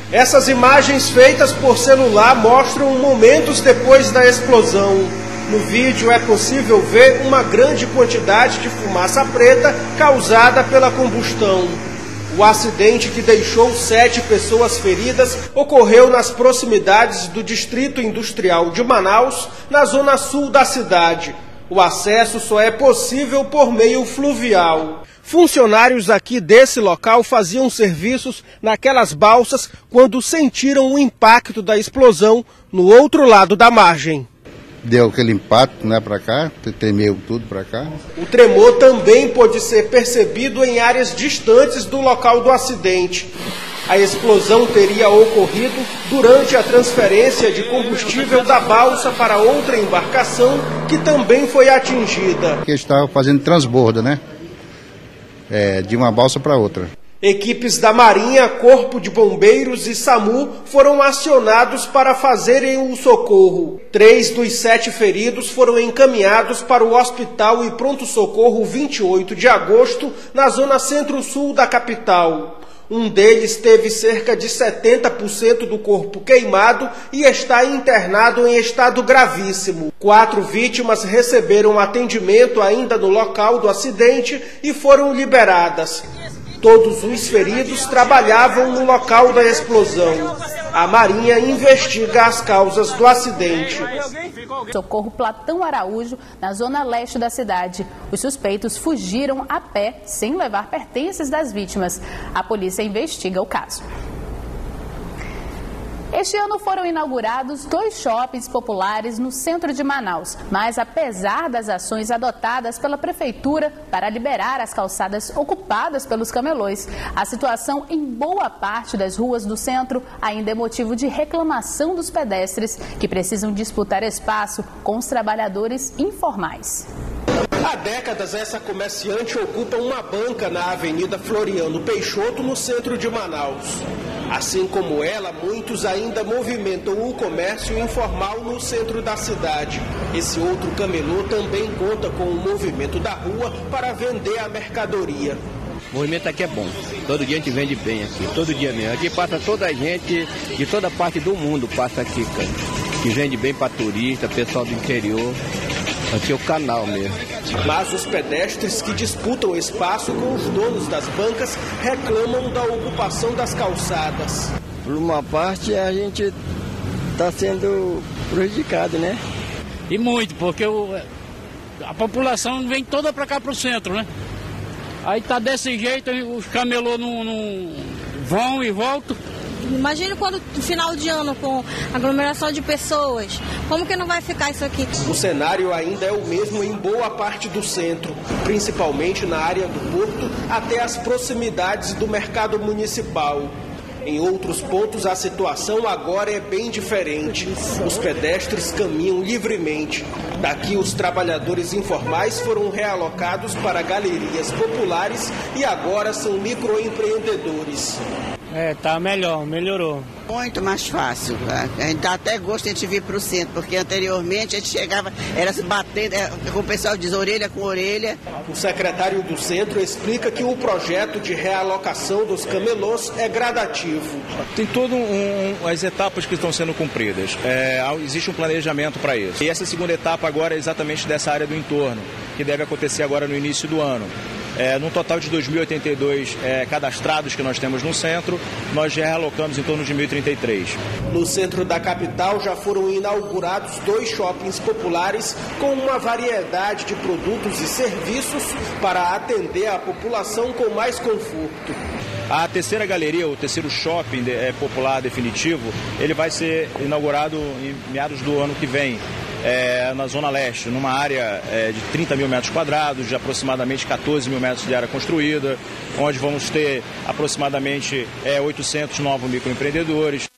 Essas imagens feitas por celular mostram momentos depois da explosão. No vídeo é possível ver uma grande quantidade de fumaça preta causada pela combustão. O acidente, que deixou 7 pessoas feridas, ocorreu nas proximidades do Distrito Industrial de Manaus, na zona sul da cidade. O acesso só é possível por meio fluvial. Funcionários aqui desse local faziam serviços naquelas balsas quando sentiram o impacto da explosão no outro lado da margem. Deu aquele impacto, né, para cá, tremeu tudo para cá. O tremor também pode ser percebido em áreas distantes do local do acidente. A explosão teria ocorrido durante a transferência de combustível da balsa para outra embarcação que também foi atingida. Que estava fazendo transbordo, né? De uma balsa para outra. Equipes da Marinha, Corpo de Bombeiros e SAMU foram acionados para fazerem o socorro. 3 dos 7 feridos foram encaminhados para o Hospital e Pronto-Socorro 28 de agosto, na zona centro-sul da capital. Um deles teve cerca de 70% do corpo queimado e está internado em estado gravíssimo. 4 vítimas receberam atendimento ainda no local do acidente e foram liberadas. Todos os feridos trabalhavam no local da explosão. A Marinha investiga as causas do acidente. Socorro Platão Araújo, na zona leste da cidade. Os suspeitos fugiram a pé, sem levar pertences das vítimas. A polícia investiga o caso. Este ano foram inaugurados 2 shoppings populares no centro de Manaus, mas apesar das ações adotadas pela prefeitura para liberar as calçadas ocupadas pelos camelôs, a situação em boa parte das ruas do centro ainda é motivo de reclamação dos pedestres, que precisam disputar espaço com os trabalhadores informais. Há décadas, essa comerciante ocupa uma banca na Avenida Floriano Peixoto, no centro de Manaus. Assim como ela, muitos ainda movimentam o comércio informal no centro da cidade. Esse outro camelô também conta com o movimento da rua para vender a mercadoria. O movimento aqui é bom, todo dia a gente vende bem aqui, todo dia mesmo. Aqui passa toda a gente, de toda parte do mundo passa aqui, cara, que vende bem para turista, pessoal do interior. Aqui é o canal mesmo. Mas os pedestres que disputam espaço com os donos das bancas reclamam da ocupação das calçadas. Por uma parte, a gente está sendo prejudicado, né? E muito, porque a população vem toda para cá, para o centro, né? Aí tá desse jeito, os camelôs não vão e voltam. Imagina quando no final de ano, com aglomeração de pessoas, como que não vai ficar isso aqui? O cenário ainda é o mesmo em boa parte do centro, principalmente na área do Porto, até as proximidades do mercado municipal. Em outros pontos, a situação agora é bem diferente. Os pedestres caminham livremente. Daqui, os trabalhadores informais foram realocados para galerias populares e agora são microempreendedores. Tá melhorou. Muito mais fácil. A gente dá até gosto de a gente vir para o centro, porque anteriormente a gente chegava, era se batendo, como o pessoal diz, orelha com orelha. O secretário do centro explica que o projeto de realocação dos camelôs é gradativo. Tem todas as etapas que estão sendo cumpridas. Existe um planejamento para isso. E essa segunda etapa agora é exatamente dessa área do entorno, que deve acontecer agora no início do ano. No total de 2.082 cadastrados que nós temos no centro, nós já realocamos em torno de 1.033. No centro da capital já foram inaugurados 2 shoppings populares com uma variedade de produtos e serviços para atender a população com mais conforto. A terceira galeria, o terceiro shopping popular definitivo, ele vai ser inaugurado em meados do ano que vem. Na Zona Leste, numa área de 30 mil metros quadrados, de aproximadamente 14 mil metros de área construída, onde vamos ter aproximadamente 800 novos microempreendedores.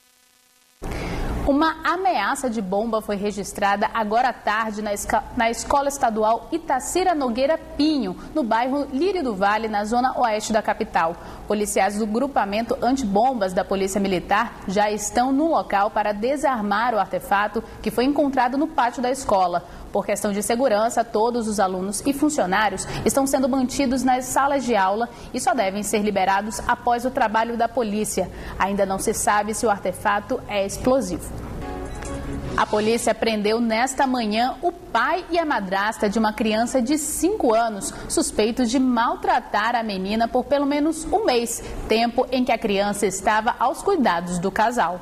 Uma ameaça de bomba foi registrada agora à tarde na Escola Estadual Itacira Nogueira Pinho, no bairro Lírio do Vale, na zona oeste da capital. Policiais do grupamento antibombas da Polícia Militar já estão no local para desarmar o artefato que foi encontrado no pátio da escola. Por questão de segurança, todos os alunos e funcionários estão sendo mantidos nas salas de aula e só devem ser liberados após o trabalho da polícia. Ainda não se sabe se o artefato é explosivo. A polícia prendeu nesta manhã o pai e a madrasta de uma criança de 5 anos, suspeitos de maltratar a menina por pelo menos um mês, tempo em que a criança estava aos cuidados do casal.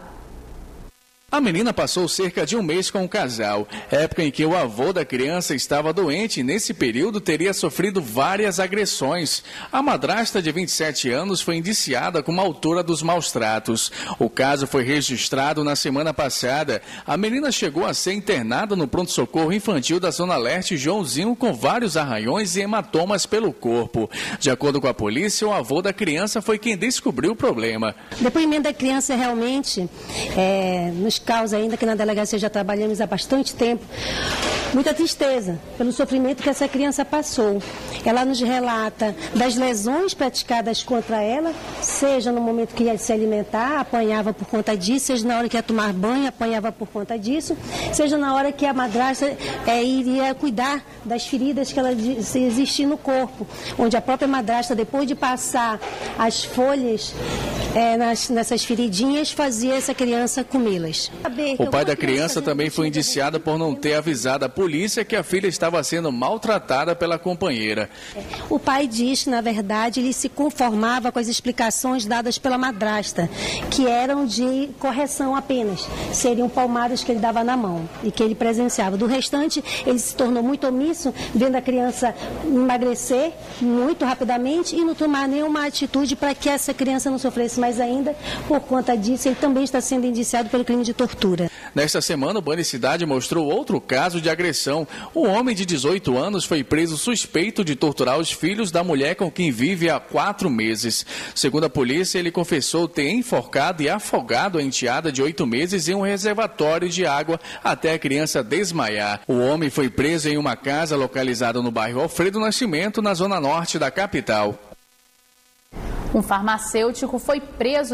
A menina passou cerca de um mês com o casal, época em que o avô da criança estava doente e nesse período teria sofrido várias agressões. A madrasta de 27 anos foi indiciada como autora dos maus tratos. O caso foi registrado na semana passada. A menina chegou a ser internada no pronto-socorro infantil da Zona Leste Joãozinho com vários arranhões e hematomas pelo corpo. De acordo com a polícia, o avô da criança foi quem descobriu o problema. O depoimento da criança realmente nos causa, ainda que na delegacia já trabalhamos há bastante tempo, muita tristeza pelo sofrimento que essa criança passou. Ela nos relata das lesões praticadas contra ela, seja no momento que ia se alimentar, apanhava por conta disso, seja na hora que ia tomar banho, apanhava por conta disso, seja na hora que a madrasta iria cuidar das feridas que ela existia no corpo, onde a própria madrasta, depois de passar as folhas nessas feridinhas, fazia essa criança comê-las. O pai da criança também foi indiciado por não ter avisado a polícia que a filha estava sendo maltratada pela companheira. O pai diz que, na verdade, ele se conformava com as explicações dadas pela madrasta, que eram de correção apenas. Seriam palmadas que ele dava na mão e que ele presenciava. Do restante, ele se tornou muito omisso, vendo a criança emagrecer muito rapidamente e não tomar nenhuma atitude para que essa criança não sofresse mais ainda. Por conta disso, ele também está sendo indiciado pelo crime de tortura. Nesta semana, o Band Cidade mostrou outro caso de agressão. Um homem de 18 anos foi preso suspeito de torturar os filhos da mulher com quem vive há 4 meses. Segundo a polícia, ele confessou ter enforcado e afogado a enteada de 8 meses em um reservatório de água até a criança desmaiar. O homem foi preso em uma casa localizada no bairro Alfredo Nascimento, na zona norte da capital. Um farmacêutico foi preso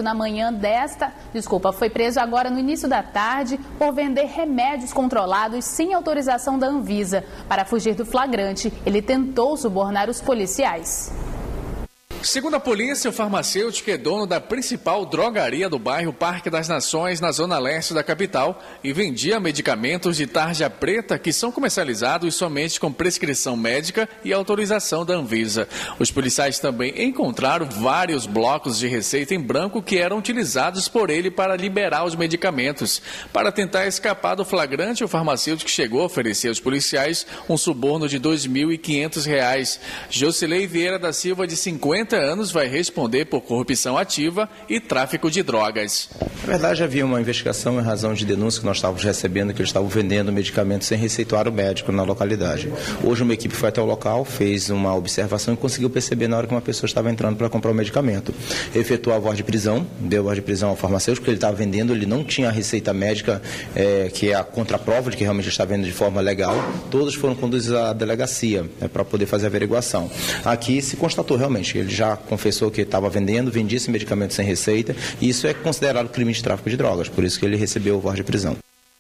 foi preso agora no início da tarde por vender remédios controlados sem autorização da Anvisa. Para fugir do flagrante, ele tentou subornar os policiais. Segundo a polícia, o farmacêutico é dono da principal drogaria do bairro Parque das Nações, na zona leste da capital, e vendia medicamentos de tarja preta que são comercializados somente com prescrição médica e autorização da Anvisa. Os policiais também encontraram vários blocos de receita em branco que eram utilizados por ele para liberar os medicamentos. Para tentar escapar do flagrante, o farmacêutico chegou a oferecer aos policiais um suborno de R$ 2.500. Josilei Vieira da Silva, de 50 anos, vai responder por corrupção ativa e tráfico de drogas. Na verdade, havia uma investigação em razão de denúncia que nós estávamos recebendo que eles estavam vendendo medicamentos sem receituário médico na localidade. Hoje uma equipe foi até o local, fez uma observação e conseguiu perceber na hora que uma pessoa estava entrando para comprar o medicamento. Efetuou a voz de prisão, deu a voz de prisão ao farmacêutico, porque ele estava vendendo, ele não tinha a receita médica, que é a contraprova de que realmente está vendendo de forma legal. Todos foram conduzidos à delegacia para poder fazer a averiguação. Aqui se constatou realmente, ele já confessou que estava vendia esse medicamento sem receita, e isso é considerado crime de tráfico de drogas, por isso que ele recebeu o voz de prisão.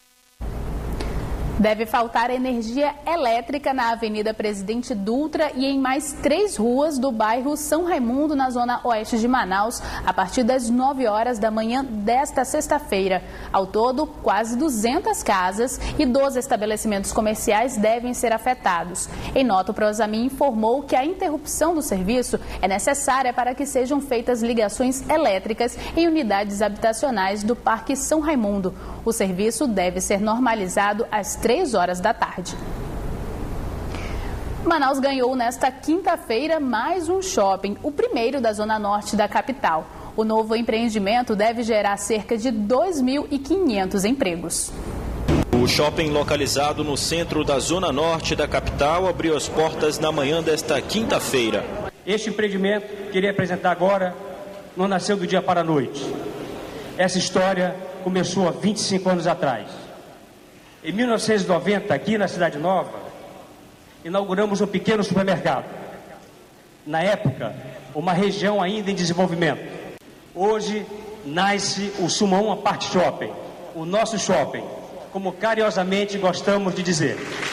Deve faltar energia elétrica na Avenida Presidente Dutra e em mais 3 ruas do bairro São Raimundo, na zona oeste de Manaus, a partir das 9 horas da manhã desta sexta-feira. Ao todo, quase 200 casas e 12 estabelecimentos comerciais devem ser afetados. Em nota, o Prosamin informou que a interrupção do serviço é necessária para que sejam feitas ligações elétricas em unidades habitacionais do Parque São Raimundo. O serviço deve ser normalizado às 3 horas da tarde. Manaus ganhou nesta quinta-feira mais um shopping, o primeiro da zona norte da capital. O novo empreendimento deve gerar cerca de 2.500 empregos. O shopping, localizado no centro da zona norte da capital, abriu as portas na manhã desta quinta-feira. Este empreendimento que queria apresentar agora não nasceu do dia para a noite. Essa história começou há 25 anos atrás. Em 1990, aqui na Cidade Nova, inauguramos um pequeno supermercado. Na época, uma região ainda em desenvolvimento. Hoje, nasce o Sumão Apart Shopping, o nosso shopping, como carinhosamente gostamos de dizer.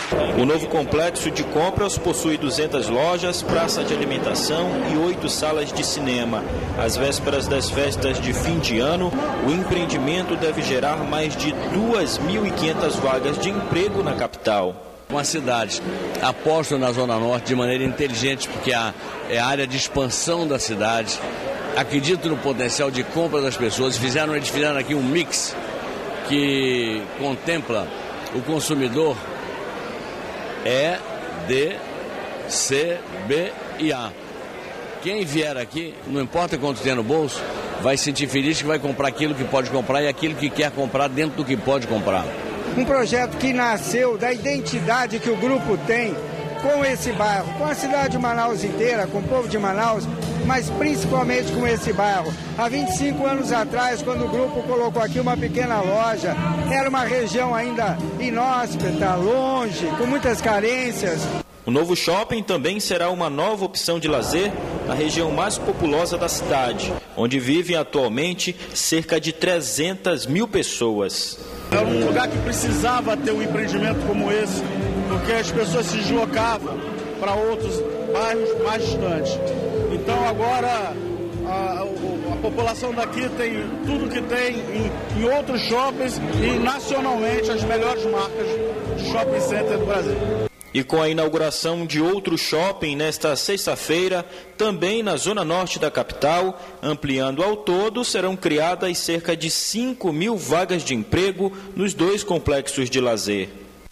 O novo complexo de compras possui 200 lojas, praça de alimentação e 8 salas de cinema. Às vésperas das festas de fim de ano, o empreendimento deve gerar mais de 2.500 vagas de emprego na capital. Uma cidade aposta na Zona Norte de maneira inteligente, porque é a área de expansão da cidade. Acredito no potencial de compra das pessoas. Eles fizeram aqui um mix que contempla o consumidor E, D, C, B e A. Quem vier aqui, não importa quanto tem no bolso, vai se sentir feliz que vai comprar aquilo que pode comprar e aquilo que quer comprar dentro do que pode comprar. Um projeto que nasceu da identidade que o grupo tem com esse bairro, com a cidade de Manaus inteira, com o povo de Manaus, mas principalmente com esse bairro. Há 25 anos atrás, quando o grupo colocou aqui uma pequena loja, era uma região ainda inóspita, longe, com muitas carências. O novo shopping também será uma nova opção de lazer na região mais populosa da cidade, onde vivem atualmente cerca de 300 mil pessoas. Era um lugar que precisava ter um empreendimento como esse, porque as pessoas se deslocavam para outros bairros mais distantes. Então agora a população daqui tem tudo que tem em outros shoppings e nacionalmente as melhores marcas de shopping center do Brasil. E com a inauguração de outro shopping nesta sexta-feira, também na zona norte da capital, ampliando ao todo, serão criadas cerca de 5.000 vagas de emprego nos 2 complexos de lazer.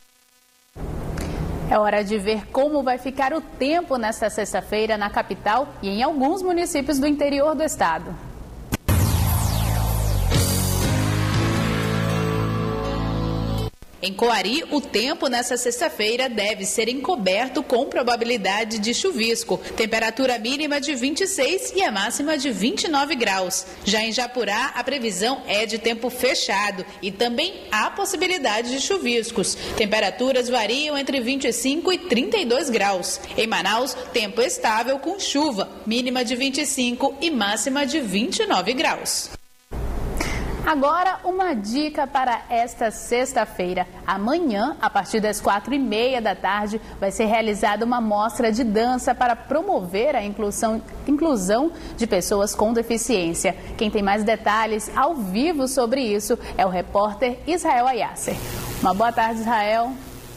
É hora de ver como vai ficar o tempo nesta sexta-feira na capital e em alguns municípios do interior do estado. Em Coari, o tempo nesta sexta-feira deve ser encoberto com probabilidade de chuvisco. Temperatura mínima de 26 e a máxima de 29 graus. Já em Japurá, a previsão é de tempo fechado e também há possibilidade de chuviscos. Temperaturas variam entre 25 e 32 graus. Em Manaus, tempo estável com chuva, mínima de 25 e máxima de 29 graus. Agora, uma dica para esta sexta-feira. Amanhã, a partir das 4h30 da tarde, vai ser realizada uma mostra de dança para promover a inclusão de pessoas com deficiência. Quem tem mais detalhes ao vivo sobre isso é o repórter Israel Ayasser. Uma boa tarde, Israel.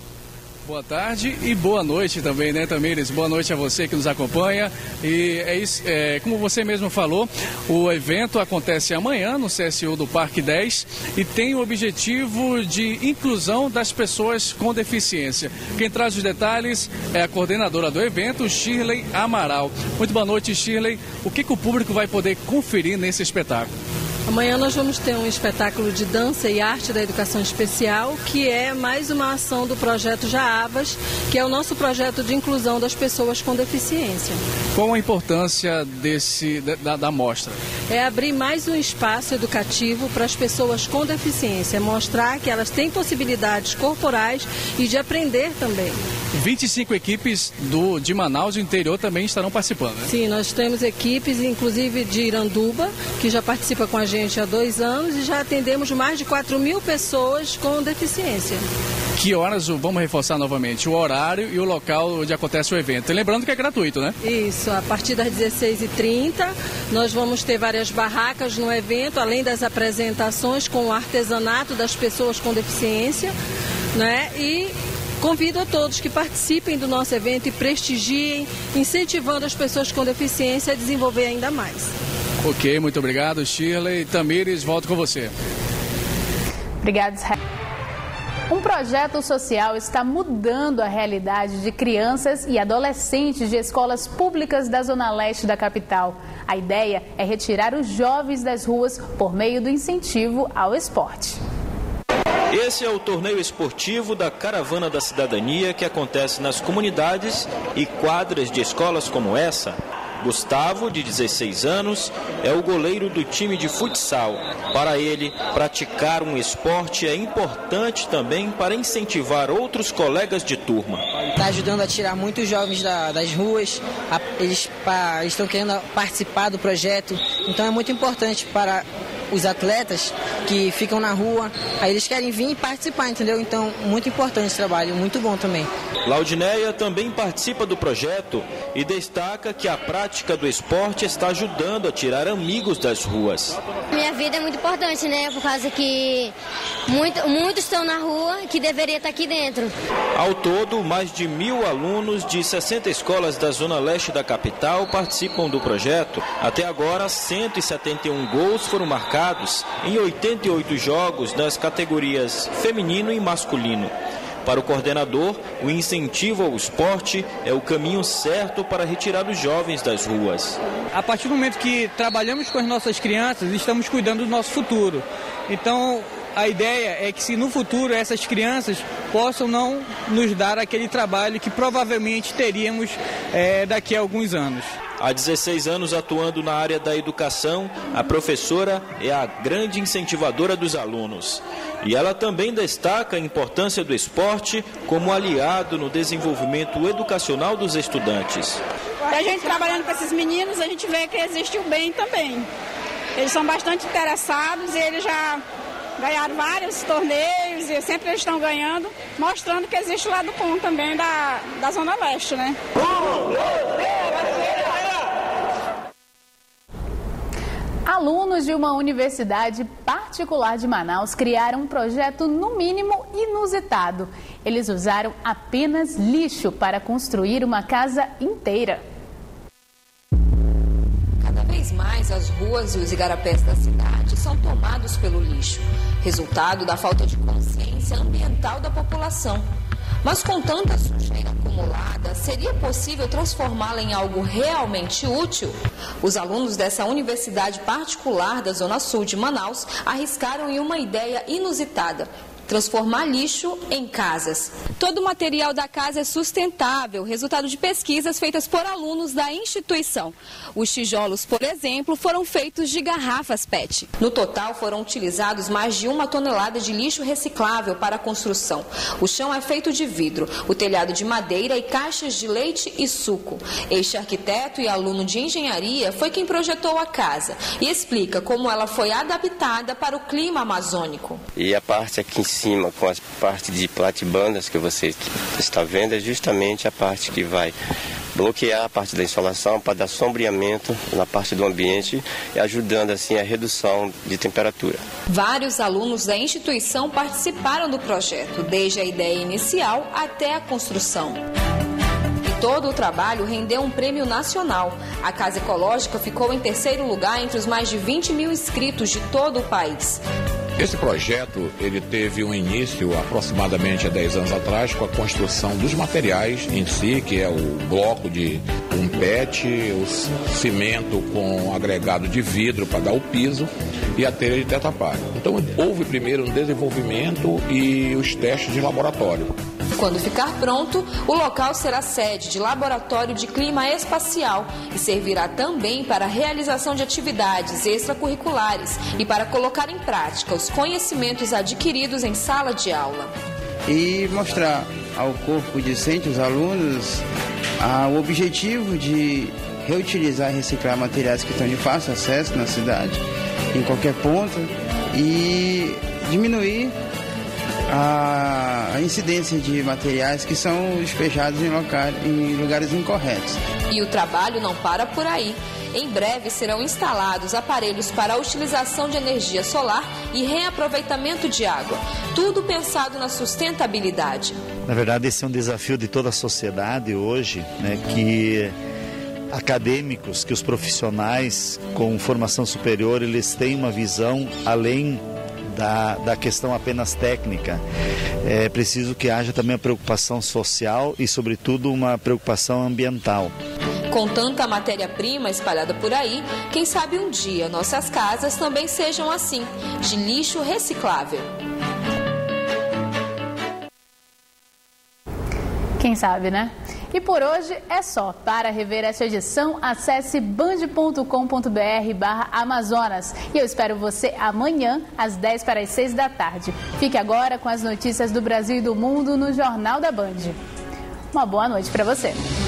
Boa tarde e boa noite também, né, Tamires? Boa noite a você que nos acompanha. E é isso, como você mesmo falou, o evento acontece amanhã no CSU do Parque 10 e tem o objetivo de inclusão das pessoas com deficiência. Quem traz os detalhes é a coordenadora do evento, Shirley Amaral. Muito boa noite, Shirley. O que o público vai poder conferir nesse espetáculo? Amanhã nós vamos ter um espetáculo de dança e arte da educação especial, que é mais uma ação do projeto Jaabas, que é o nosso projeto de inclusão das pessoas com deficiência. Qual a importância da mostra? É abrir mais um espaço educativo para as pessoas com deficiência, mostrar que elas têm possibilidades corporais e de aprender também. 25 equipes de Manaus e do interior também estarão participando, né? Sim, nós temos equipes, inclusive de Iranduba, que já participa com a gente há 2 anos e já atendemos mais de 4.000 pessoas com deficiência. Que horas, vamos reforçar novamente, o horário e o local onde acontece o evento? E lembrando que é gratuito, né? Isso, a partir das 16h30 nós vamos ter várias barracas no evento, além das apresentações com o artesanato das pessoas com deficiência, né? E convido a todos que participem do nosso evento e prestigiem, incentivando as pessoas com deficiência a desenvolver ainda mais. Ok, muito obrigado, Shirley. Tamires, volto com você. Obrigada, Israel. Um projeto social está mudando a realidade de crianças e adolescentes de escolas públicas da Zona Leste da capital. A ideia é retirar os jovens das ruas por meio do incentivo ao esporte. Esse é o torneio esportivo da Caravana da Cidadania, que acontece nas comunidades e quadras de escolas como essa. Gustavo, de 16 anos, é o goleiro do time de futsal. Para ele, praticar um esporte é importante também para incentivar outros colegas de turma. Está ajudando a tirar muitos jovens das ruas, eles estão querendo participar do projeto, então é muito importante para os atletas que ficam na rua, aí eles querem vir e participar, entendeu? Então, muito importante esse trabalho, muito bom também. Laudinéia também participa do projeto e destaca que a prática do esporte está ajudando a tirar amigos das ruas. Minha vida é muito importante, né? Por causa que muitos estão na rua que deveria estar aqui dentro. Ao todo, mais de 1.000 alunos de 60 escolas da Zona Leste da capital participam do projeto. Até agora, 171 gols foram marcados em 88 jogos nas categorias feminino e masculino. Para o coordenador, o incentivo ao esporte é o caminho certo para retirar os jovens das ruas. A partir do momento que trabalhamos com as nossas crianças, estamos cuidando do nosso futuro. Então, a ideia é que se no futuro essas crianças possam não nos dar aquele trabalho que provavelmente teríamos daqui a alguns anos. Há 16 anos atuando na área da educação, a professora é a grande incentivadora dos alunos. E ela também destaca a importância do esporte como aliado no desenvolvimento educacional dos estudantes. A gente trabalhando com esses meninos, a gente vê que existe o bem também. Eles são bastante interessados e eles já ganharam vários torneios e sempre eles estão ganhando, mostrando que existe o lado bom também da Zona Leste, né? Alunos de uma universidade particular de Manaus criaram um projeto, no mínimo, inusitado. Eles usaram apenas lixo para construir uma casa inteira. Cada vez mais as ruas e os igarapés da cidade são tomados pelo lixo, resultado da falta de consciência ambiental da população. Mas com tanta sujeira acumulada, seria possível transformá-la em algo realmente útil? Os alunos dessa universidade particular da Zona Sul de Manaus arriscaram em uma ideia inusitada: transformar lixo em casas. Todo o material da casa é sustentável, resultado de pesquisas feitas por alunos da instituição. Os tijolos, por exemplo, foram feitos de garrafas PET. No total, foram utilizados mais de 1 tonelada de lixo reciclável para a construção. O chão é feito de vidro, o telhado de madeira e caixas de leite e suco. Este arquiteto e aluno de engenharia foi quem projetou a casa e explica como ela foi adaptada para o clima amazônico. E a parte aqui em cima, com a parte de platibandas que você está vendo, é justamente a parte que vai bloquear a parte da insolação para dar sombreamento na parte do ambiente e ajudando assim a redução de temperatura. Vários alunos da instituição participaram do projeto, desde a ideia inicial até a construção. E todo o trabalho rendeu um prêmio nacional. A Casa Ecológica ficou em terceiro lugar entre os mais de 20 mil inscritos de todo o país. Esse projeto, ele teve um início aproximadamente há 10 anos atrás com a construção dos materiais em si, que é o bloco de um PET, o cimento com agregado de vidro para dar o piso e a telha de tetrapack. Então houve primeiro um desenvolvimento e os testes de laboratório. Quando ficar pronto, o local será sede de laboratório de clima espacial e servirá também para a realização de atividades extracurriculares e para colocar em prática os conhecimentos adquiridos em sala de aula. E mostrar ao corpo docente, os alunos, o objetivo de reutilizar e reciclar materiais que estão de fácil acesso na cidade, em qualquer ponto, e diminuir a incidência de materiais que são despejados em lugares incorretos. E o trabalho não para por aí. Em breve serão instalados aparelhos para a utilização de energia solar e reaproveitamento de água. Tudo pensado na sustentabilidade. Na verdade, esse é um desafio de toda a sociedade hoje, né, que acadêmicos, que os profissionais com formação superior, eles têm uma visão além da questão apenas técnica. É preciso que haja também a preocupação social e, sobretudo, uma preocupação ambiental. Com tanta matéria-prima espalhada por aí, quem sabe um dia nossas casas também sejam assim, de lixo reciclável. Quem sabe, né? E por hoje é só. Para rever esta edição, acesse band.com.br/Amazonas. E eu espero você amanhã, às 10 para as 6 da tarde. Fique agora com as notícias do Brasil e do mundo no Jornal da Band. Uma boa noite para você.